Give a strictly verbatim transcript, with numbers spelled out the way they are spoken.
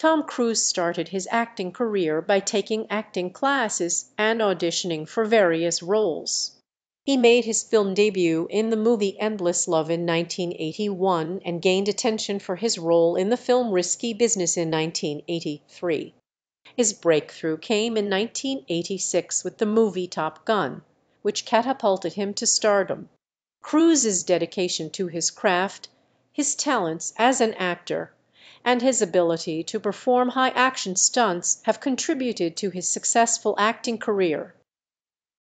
Tom Cruise started his acting career by taking acting classes and auditioning for various roles. He made his film debut in the movie Endless Love in nineteen eighty-one and gained attention for his role in the film Risky Business in nineteen eighty-three. His breakthrough came in nineteen eighty-six with the movie Top Gun, which catapulted him to stardom. Cruise's dedication to his craft, his talents as an actor, and his ability to perform high action stunts have contributed to his successful acting career.